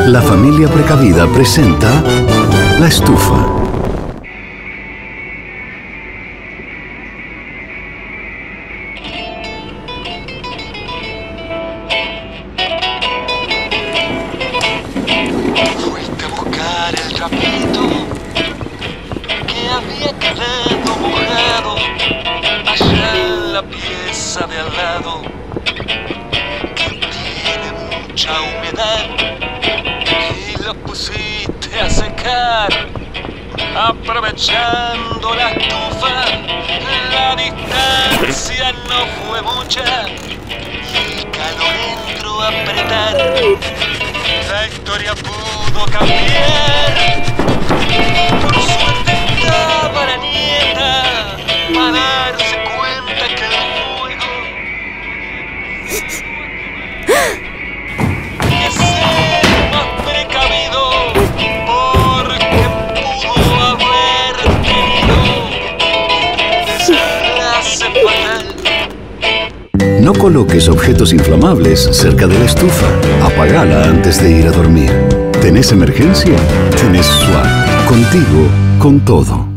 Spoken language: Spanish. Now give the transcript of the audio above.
La familia precavida presenta la estufa. Fuiste a buscar el trapito que había quedado mojado allá en la pieza de al lado, que tiene mucha humedad, y lo pusiste a secar aprovechando la estufa. La distancia no fue mucha y el calor entró a apretar. La historia pudo cambiar. Por suerte estaba la nieta para darse cuenta que el fuego que ser más precavido, porque pudo haber tenido desenlace fatal. No coloques objetos inflamables cerca de la estufa. Apagala antes de ir a dormir. ¿Tenés emergencia? Tenés SWAT. Contigo, con todo.